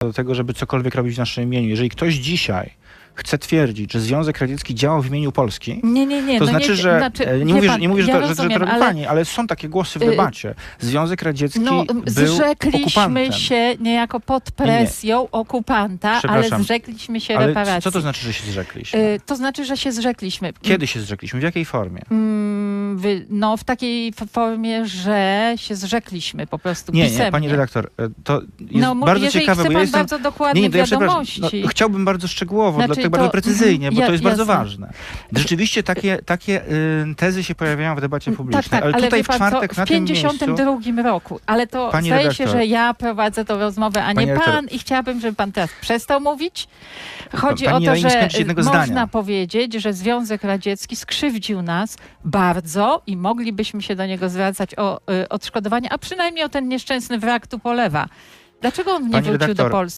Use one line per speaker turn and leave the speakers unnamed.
do tego, żeby cokolwiek robić w naszym imieniu. Jeżeli ktoś dzisiaj chce twierdzić, że Związek Radziecki działał w imieniu Polski,
Nie.
to
No
znaczy, że... Nie mówię, że to
rozumiem,
robi pani, ale są takie głosy w debacie. Związek Radziecki był
zrzekliśmy
okupantem.
się niejako pod presją okupanta, ale zrzekliśmy się reparacji.
Co to znaczy, że się zrzekliśmy?
To znaczy, że się zrzekliśmy.
Kiedy się zrzekliśmy? W jakiej formie?
No w takiej formie, że się zrzekliśmy po prostu pisemnie.
Nie, pani redaktor, to jest bardzo ciekawe, bo ja jestem...
bardzo dokładnych wiadomości.
Chciałbym bardzo szczegółowo, dlatego bardzo precyzyjnie, bo to jest bardzo ważne. Rzeczywiście takie tezy się pojawiają w debacie publicznej, ale tutaj w czwartek na tym miejscu...
W 1952 roku, ale to zdaje się, że ja prowadzę tę rozmowę, a nie pan i chciałabym, żeby pan teraz przestał mówić. Chodzi o to, że można powiedzieć, że Związek Radziecki skrzywdził nas bardzo i moglibyśmy się do niego zwracać o odszkodowanie, a przynajmniej o ten nieszczęsny wrak Tupolewa. Dlaczego on nie wrócił do Polski?